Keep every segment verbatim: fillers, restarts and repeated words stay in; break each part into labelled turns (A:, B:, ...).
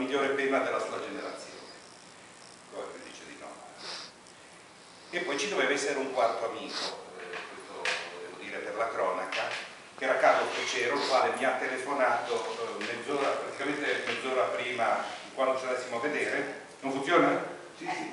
A: migliore penna della sua generazione. Poi dice di no. E poi ci doveva essere un quarto amico, eh, questo devo dire per la cronaca, che era Carlo Frecero, il quale mi ha telefonato eh, mezz'ora, praticamente mezz'ora prima di quando ci dovessimo vedere. Non funziona? Sì, sì.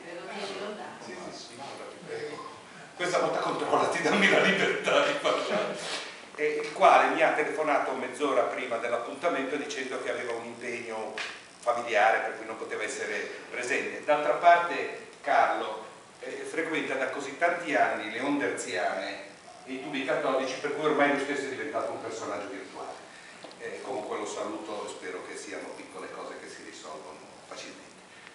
A: Sì, sì, sì, ti prego. Questa volta controllati, dammi la libertà di parlare. E il quale mi ha telefonato mezz'ora prima dell'appuntamento dicendo che aveva un impegno familiare per cui non poteva essere presente. D'altra parte Carlo eh, frequenta da così tanti anni le onde hertziane e i tubi cattolici, per cui ormai lui stesso è diventato un personaggio virtuale. Eh, comunque lo saluto, spero che siano piccole cose che si risolvono facilmente.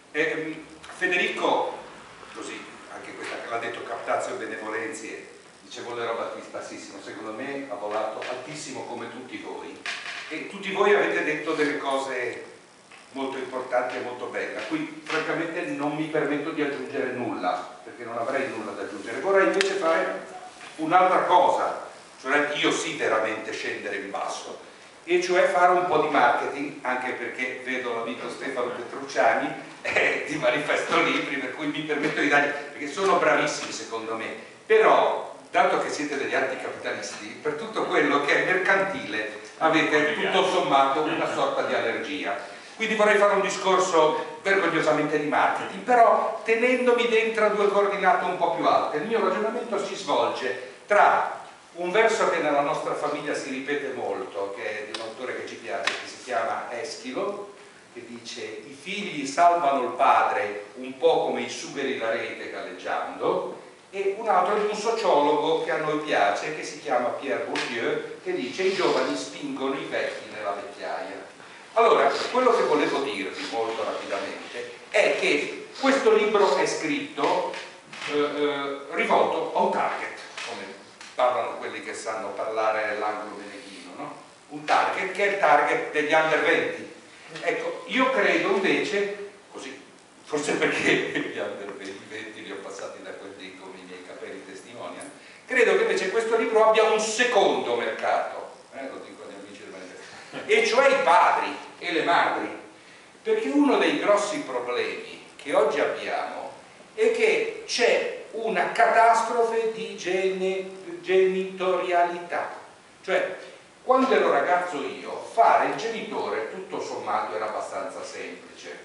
A: Eh, Federico, così, anche questa che l'ha detto Captazio Benevolenzie, dice vuole roba bassissimo, secondo me ha volato altissimo come tutti voi, e tutti voi avete detto delle cose molto importanti e molto belle, a cui francamente non mi permetto di aggiungere nulla, perché non avrei nulla da aggiungere. Vorrei invece fare un'altra cosa, cioè io sì veramente scendere in basso, e cioè fare un po' di marketing, anche perché vedo l'amico Stefano Petrucciani eh, di Manifesto Libri, per cui mi permetto di dargli, perché sono bravissimi secondo me, però dato che siete degli anticapitalisti, per tutto quello che è mercantile avete tutto sommato una sorta di allergia. Quindi vorrei fare un discorso vergognosamente di marketing, però tenendomi dentro due coordinate un po' più alte. Il mio ragionamento si svolge tra un verso che nella nostra famiglia si ripete molto, che è di un autore che ci piace, che si chiama Eschilo, che dice: i figli salvano il padre un po' come i sugheri la rete galleggiando, e un altro di un sociologo che a noi piace, che si chiama Pierre Bourdieu, che dice: i giovani spingono i vecchi nella vecchiaia. Allora, quello che volevo dirvi molto rapidamente è che questo libro è scritto eh, eh, rivolto a un target, come parlano quelli che sanno parlare l'anglo veneghino, no? Un target che è il target degli under venti. Ecco, io credo invece, così, forse perché gli under venti li ho passati da quel dì come i miei capelli testimoniano, credo che invece questo libro abbia un secondo mercato, eh, lo dico agli amici del manifesto, e cioè i padri e le madri, perché uno dei grossi problemi che oggi abbiamo è che c'è una catastrofe di gene, genitorialità, cioè quando ero ragazzo io fare il genitore tutto sommato era abbastanza semplice.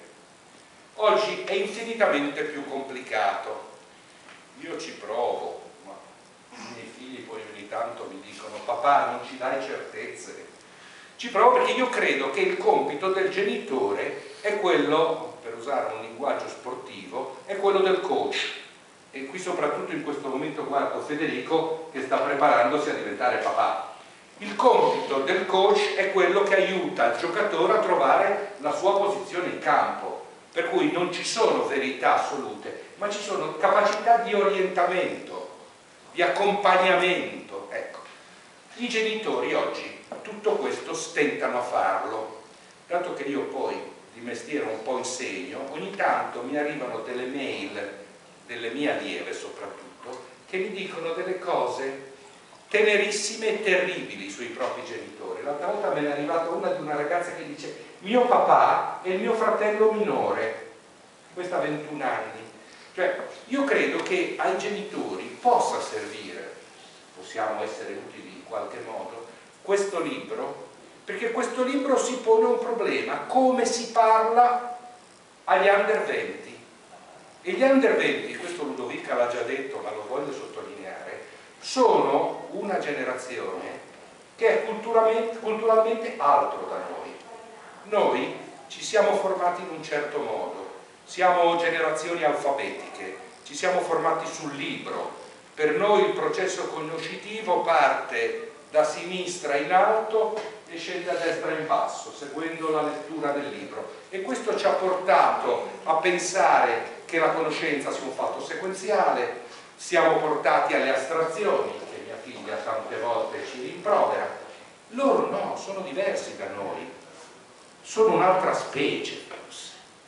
A: Oggi è infinitamente più complicato. Io ci provo, ma i miei figli poi ogni tanto mi dicono: papà, non ci dai certezze. Ci provo perché io credo che il compito del genitore è quello, per usare un linguaggio sportivo, è quello del coach. E qui soprattutto in questo momento guardo Federico che sta preparandosi a diventare papà. Il compito del coach è quello che aiuta il giocatore a trovare la sua posizione in campo, per cui non ci sono verità assolute, ma ci sono capacità di orientamento, di accompagnamento. Ecco, i genitori oggi tutto questo stentano a farlo, tanto che io poi di mestiere un po' insegno, ogni tanto mi arrivano delle mail, delle mie allieve soprattutto, che mi dicono delle cose tenerissime e terribili sui propri genitori. L'altra volta me ne è arrivata una di una ragazza che dice: mio papà è il mio fratello minore, questa ha ventuno anni. Cioè, io credo che ai genitori possa servire, possiamo essere utili in qualche modo, questo libro, perché questo libro si pone un problema: come si parla agli under venti. E gli under venti, questo Ludovica l'ha già detto, ma lo voglio sottolineare, sono una generazione che è culturalmente, culturalmente altro da noi. Noi ci siamo formati in un certo modo, siamo generazioni alfabetiche, ci siamo formati sul libro. Per noi il processo conoscitivo parte da sinistra in alto e scende a destra in basso, seguendo la lettura del libro. E questo ci ha portato a pensare che la conoscenza sia un fatto sequenziale, siamo portati alle astrazioni, che mia figlia tante volte ci rimprovera. Loro no, sono diversi da noi, sono un'altra specie forse.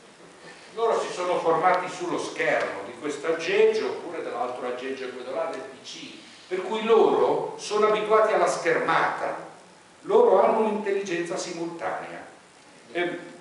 A: Loro si sono formati sullo schermo di questo aggeggio oppure dell'altro aggeggio, quello là del P C, per cui loro sono abituati alla schermata, loro hanno un'intelligenza simultanea. E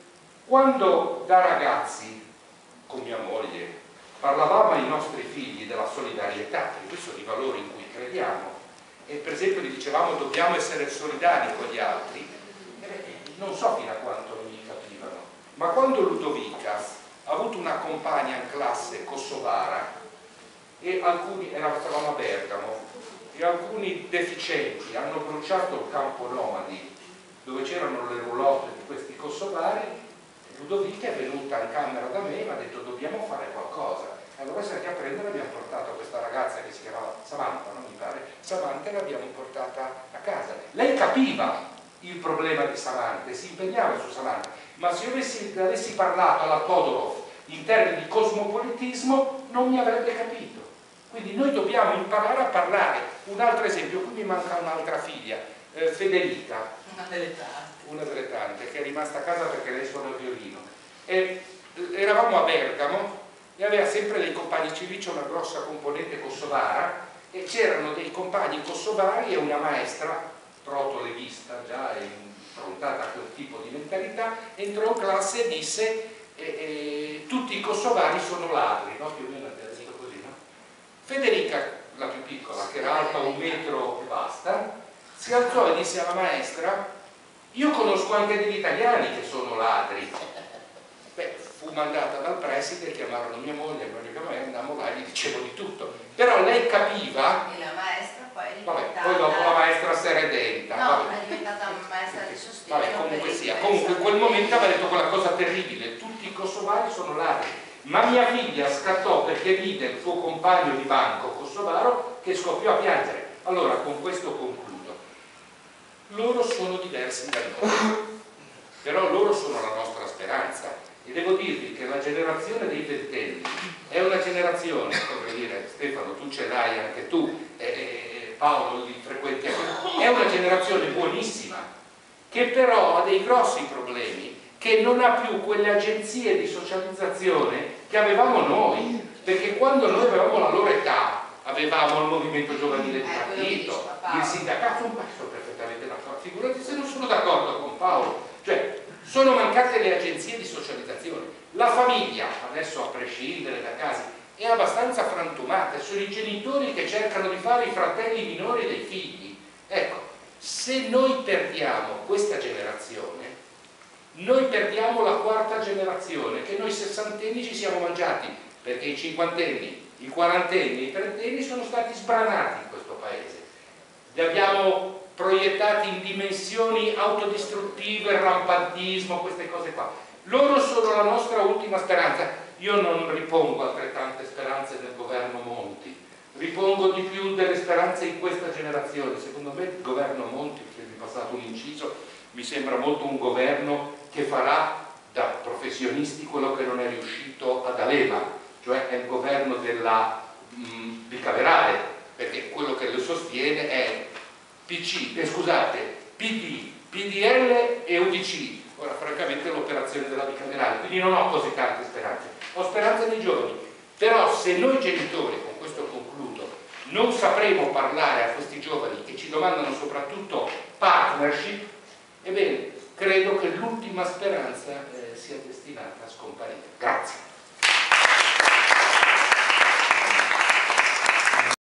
B: Quando da ragazzi, con mia moglie, parlavamo ai nostri figli della solidarietà, perché questi sono i valori in cui crediamo, e per esempio gli dicevamo dobbiamo essere solidari con gli altri, non so fino a quanto non gli capivano, ma quando Ludovica ha avuto una compagna in classe kosovara e alcuni, eravamo a Bergamo, e alcuni deficienti hanno bruciato il campo nomadi dove c'erano le roulotte di questi kosovari, Ludovica è venuta in camera da me e mi ha detto dobbiamo fare qualcosa. Allora siamo andati a prendere, abbiamo portato questa ragazza che si chiamava Samantha, non mi pare, Samantha, e l'abbiamo portata a casa. Lei capiva il problema di Samantha e si impegnava su Samantha, ma se io avessi, avessi parlato alla Todorov in termini di cosmopolitismo non mi avrebbe capito. Quindi noi dobbiamo imparare a parlare. Un altro esempio, qui mi manca un'altra figlia, eh, Federica,
C: una delle tante.
B: una delle tante, che è rimasta a casa perché lei suona il violino. E, eh, eravamo a Bergamo e aveva sempre dei compagni, ci c'è una grossa componente kosovara, e c'erano dei compagni kosovari e una maestra proto-leghista, già improntata a quel tipo di mentalità, entrò in classe e disse eh, eh, tutti i kosovari sono ladri, no? Più o meno ha detto così, no? Federica, la più piccola, che era alta un metro e basta, si alzò e disse alla maestra io conosco anche degli italiani che sono ladri. Beh, fu mandata dal preside, chiamarono mia moglie, e andammo là e gli dicevo di tutto, però lei capiva.
C: E la maestra poi è
B: vabbè,
C: diventata...
B: poi dopo la maestra si era redenta,
C: no,
B: vabbè.
C: è diventata maestra di sostegno.
B: Vabbè, comunque sia, comunque in quel momento aveva detto quella cosa terribile, tutti i kosovari sono ladri, ma mia figlia scattò perché vide il suo compagno di banco kosovaro che scoppiò a piangere. Allora, con questo concludo. Loro sono diversi da noi, però loro sono la nostra speranza. E devo dirvi che la generazione dei ventenni è una generazione, come dire, Stefano, tu ce l'hai anche tu, eh, Paolo li frequenti anche tu, è una generazione buonissima, che però ha dei grossi problemi, che non ha più quelle agenzie di socializzazione che avevamo noi, perché quando noi avevamo la loro età, avevamo il movimento giovanile di partito, il sindacato, un passo perfettamente d'accordo, figurati se non sono d'accordo con Paolo, cioè sono mancate le agenzie di socializzazione. La famiglia, adesso a prescindere da casi, è abbastanza frantumata, sono i genitori che cercano di fare i fratelli minori dei figli. Ecco, se noi perdiamo questa generazione, noi perdiamo la quarta generazione, che noi sessantenni ci siamo mangiati, perché i cinquantenni, i quarantenni, i trentenni sono stati sbranati in questo paese. Li abbiamo proiettati in dimensioni autodistruttive, rampantismo, queste cose qua. Loro sono la nostra ultima speranza. Io non ripongo altrettante speranze del governo Monti, ripongo di più delle speranze in questa generazione. Secondo me il governo Monti, che mi è passato un inciso, mi sembra molto un governo che farà da professionisti quello che non è riuscito ad Alema, cioè è il governo della mh, bicamerale, perché quello che lo sostiene è P C, eh, scusate, P D, P D L e U D C. Ora, francamente, l'operazione della bicamerale, quindi non ho così tante speranze. Ho speranza nei giovani, però se noi genitori, con questo concludo, non sapremo parlare a questi giovani che ci domandano soprattutto partnership, ebbene, credo che l'ultima speranza eh, sia destinata a scomparire. Grazie.